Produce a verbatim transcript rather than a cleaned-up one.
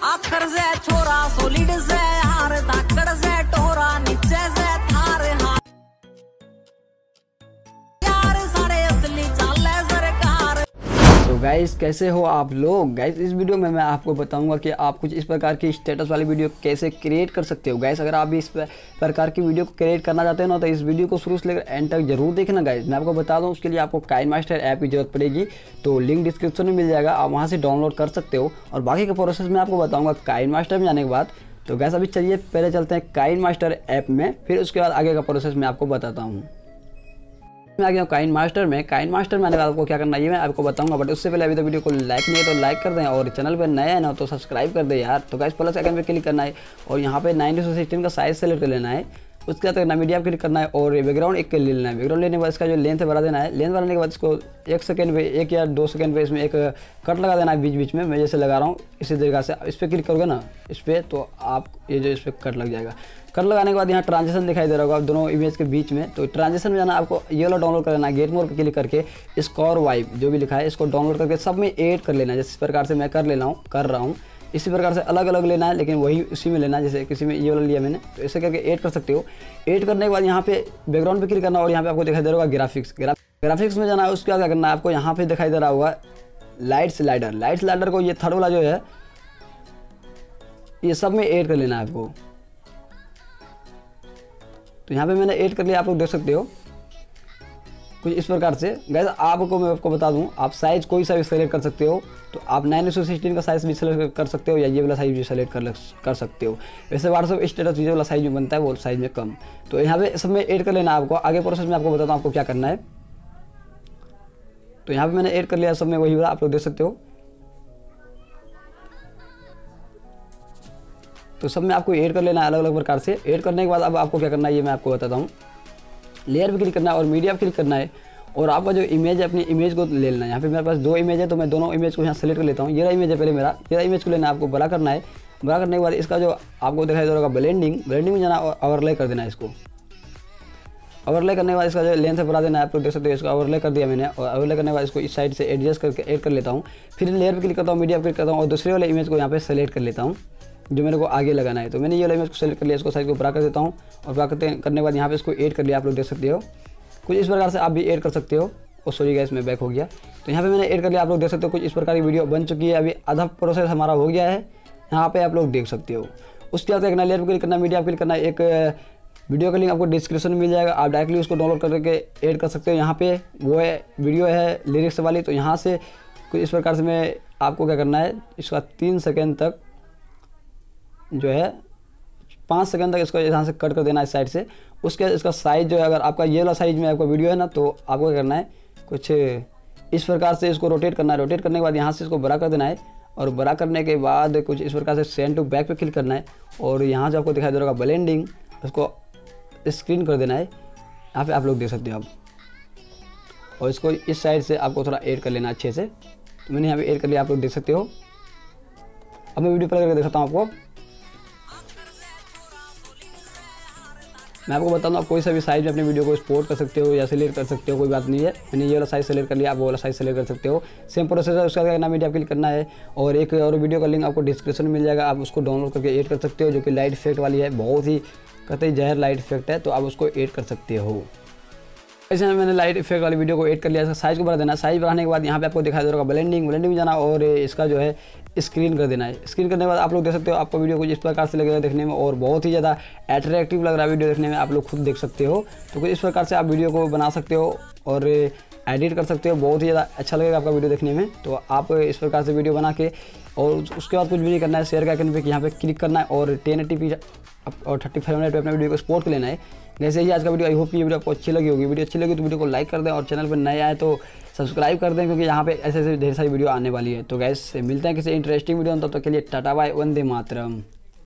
आखर से छोरा सोलिड से हार धाकड़ से टोरा नीचे से थार हार यार सारे असली चाले सरकार। तो गाइस कैसे हो आप लोग। गाइस इस वीडियो में मैं आपको बताऊंगा कि आप कुछ इस प्रकार की स्टेटस वाली वीडियो कैसे क्रिएट कर सकते हो। गाइस अगर आप भी इस प्रकार की वीडियो को क्रिएट करना चाहते हो ना तो इस वीडियो को शुरू से लेकर एंड तक जरूर देखना। गाइस मैं आपको बता दूं उसके लिए आपको काइनमास्टर ऐप की जरूरत पड़ेगी, तो लिंक डिस्क्रिप्शन में मिल जाएगा, आप वहाँ से डाउनलोड कर सकते हो। और बाकी का प्रोसेस मैं आपको बताऊँगा काइनमास्टर में जाने के बाद। तो गाइस अभी चलिए पहले चलते हैं काइनमास्टर ऐप में, फिर उसके बाद आगे का प्रोसेस मैं आपको बताता हूँ। मैं आ गया हूँ काइनमास्टर में। काइनमास्टर में आने के बाद आपको क्या करना है ये मैं आपको बताऊंगा, बट उससे पहले अभी तो वीडियो को लाइक नहीं है तो लाइक कर दें और चैनल पर नया है ना तो सब्सक्राइब कर दें यार। तो गाइस प्लस आइकन पे क्लिक करना है और यहाँ पे नाइनटी टू सिक्सटीन का साइज सेलेक्ट कर लेना है। उसके बाद करना मीडिया क्लिक करना है और बैकग्राउंड एक ले लेना है। बैकग्राउंड लेने के बाद इसका जो लेंथ है बढ़ा देना है। लेंथ बढ़ाने के बाद इसको एक सेकंड पे एक या दो सेकंड पे इसमें एक कट लगा देना है बीच बीच में। मैं जैसे लगा रहा हूँ इसी तरीके से इस पर क्लिक करोगे ना इस पर तो आप ये जो इस पर कट लग जाएगा। कट लगाने के बाद यहाँ ट्रांजिशन दिखाई दे रहा होगा दोनों इमेज के बीच में। तो ट्रांजिशन में जाना आपको ये वाला डाउनलोड कर लेना है। गेट मोड पर क्लिक करके स्कोर वाइब जो भी लिखा है इसको डाउनलोड करके सब में ऐड कर लेना है। जिस प्रकार से मैं कर ले रहा हूँ कर रहा हूँ इसी प्रकार से अलग अलग लेना है, लेकिन वही उसी में लेना है। जैसे किसी में ये वाला लिया मैंने तो ऐसे करके ऐड कर सकते हो। ऐड करने के बाद यहाँ पे बैकग्राउंड पे क्लिक करना और यहाँ पे आपको दिखाई दे रहा होगा ग्राफिक्स। ग्राफिक्स में जाना है उसके बाद क्या करना है आपको यहाँ पे दिखाई दे रहा होगा लाइट स्लाइडर। लाइट स्लाइडर को ये थर्ड वाला जो है ये सब में ऐड कर लेना है आपको। तो यहाँ पे मैंने ऐड कर लिया, आप लोग देख सकते हो कुछ इस प्रकार से। गाइस आपको मैं आपको बता दूं आप साइज कोई सा भी सेलेक्ट कर सकते हो। तो आप नाइन टू सिक्सटीन का साइज भी सेलेक्ट कर सकते हो या ये वाला साइज भी सेलेक्ट कर कर सकते हो। वैसे व्हाट्सएप स्टेटस ये वाला साइज में बनता है वो साइज में कम। तो यहाँ पे सब में ऐड कर लेना आपको। आगे प्रोसेस में आपको बताता हूँ आपको क्या करना है। तो यहाँ पे मैंने ऐड कर लिया सब में वही वाला, आप लोग देख सकते हो। तो सब में आपको ऐड कर लेना है अलग अलग प्रकार से। ऐड करने के बाद अब आपको क्या करना है ये मैं आपको बताता हूँ। लेयर पे क्लिक करना है और मीडिया पे क्लिक करना है और आपका जो इमेज है अपनी इमेज को ले लेना है। यहाँ पे मेरे पास दो इमेज है तो मैं दोनों इमेज को यहाँ सेलेक्ट कर लेता हूँ। ये इमेज है पहले मेरा, ये इमेज को लेना है आपको बड़ा करना है। बड़ा करने के बाद इसका जो आपको दिखाई दे रहा होगा ब्लेंडिंग, ब्लेंडिंग में जाना और ओवरले कर देना है इसको। ओवरले करने के बाद इसका जो लेंथ है बढ़ा देना है। आप लोग देख सकते हो इसका ओवरले कर दिया मैंने और ओवरले करने के बाद इसको इस साइड से एडजस्ट करके ऐड कर लेता हूँ। फिर लेयर पे क्लिक करता हूँ, मीडिया पे क्लिक करता हूँ और दूसरे वाले इमेज को यहाँ पे सेलेक्ट कर लेता हूँ जो मेरे को आगे लगाना है। तो मैंने ये वाला इमेज को सेलेक्ट कर लिया, इसको साइड को बड़ा कर देता हूँ और बड़ा करते करने के बाद यहाँ पे इसको ऐड कर लिया। आप लोग देख सकते हो कुछ इस प्रकार से आप भी ऐड कर सकते हो। और सॉरी गाइस मैं बैक हो गया। तो यहाँ पे मैंने ऐड कर लिया, आप लोग देख सकते हो कुछ इस प्रकार की वीडियो बन चुकी है। अभी आधा प्रोसेस हमारा हो गया है, यहाँ पे आप लोग देख सकते हो। उसके बाद देखना लेयर पे क्लिक करना, मीडिया पे क्लिक करना। एक वीडियो का लिंक आपको डिस्क्रिप्शन में मिल जाएगा, आप डायरेक्टली उसको डाउनलोड करके ऐड कर सकते हो। यहाँ पे वो है वीडियो है लिरिक्स वाली, तो यहाँ से कुछ इस प्रकार से मैं आपको क्या करना है इसका तीन सेकेंड तक जो है पाँच सेकंड तक इसको यहाँ से कट कर देना है इस साइड से। उसके इसका साइज जो है अगर आपका ये वाला साइज में आपका वीडियो है ना तो आपको क्या करना है कुछ इस प्रकार से इसको रोटेट करना है। रोटेट करने के बाद यहाँ से इसको बड़ा कर देना है और बड़ा करने के बाद कुछ इस प्रकार से सेंड टू बैक पे क्लिक करना है और यहाँ जो आपको दिखाई दे रहा होगा ब्लेंडिंग उसको स्क्रीन कर देना है। यहाँ पे आप लोग देख सकते हो आप और इसको इस साइड से आपको थोड़ा ऐड कर लेना अच्छे से। तो मैंने यहाँ पे ऐड कर लिया, आप लोग देख सकते हो। अब मैं वीडियो प्ले करके दिखाता हूँ आपको। मैं आपको बताऊँ आप कोई सा भी साइज में अपने वीडियो को एक्सपोर्ट कर सकते हो या सिलेक्ट कर सकते हो, कोई बात नहीं है। मैंने ये वाला साइज सेलेक्ट कर लिया, आप वो वाला साइज सेलेक्ट कर सकते हो। सेम प्रोसेस है, उसका करना मीडिया क्लिक करना है और एक और वीडियो का लिंक आपको डिस्क्रिप्शन में मिल जाएगा, आप उसको डाउनलोड करके ऐड कर सकते हो जो कि लाइट इफेक्ट वाली है। बहुत ही कतई जहर लाइट इफेक्ट है, तो आप उसको ऐड कर सकते हो। ऐसे में मैंने लाइट इफेक्ट वाली वीडियो को ऐड कर लिया। इसका साइज को बढ़ा देना। साइज बढ़ाने के बाद यहाँ पे आपको दिखाई दे रहा होगा ब्लेंडिंग, ब्लेंडिंग में जाना और इसका जो है स्क्रीन कर देना है। स्क्रीन करने के बाद आप लोग देख सकते हो आपको वीडियो कुछ इस प्रकार से लगेगा देखने में और बहुत ही ज़्यादा अट्रैक्टिव लग रहा है वीडियो देखने में, आप लोग खुद देख सकते हो। तो कुछ इस प्रकार से आप वीडियो को बना सकते हो और एडिट कर सकते हो, बहुत ही ज़्यादा अच्छा लगेगा आपका वीडियो देखने में। तो आप इस प्रकार से वीडियो बना के और उसके बाद कुछ भी नहीं करना है, शेयर का आइकन पे यहाँ पे क्लिक करना है और टेन एटी पी और थर्टी फाइव मिनट पे अपने वीडियो को एक्सपोर्ट कर लेना है। जैसे ही आज का वीडियो, आई होप कि ये वीडियो आपको अच्छी लगी होगी। वीडियो अच्छी लगी तो वीडियो को लाइक कर दें और चैनल पर नए आए तो सब्सक्राइब कर दें क्योंकि यहाँ पे ऐसे ऐसे ढेर सारी वीडियो आने वाली है। तो गैस मिलते हैं किसी इंटरेस्टिंग वीडियो में, तब तक के लिए टाटा बाय, वंदे मातरम।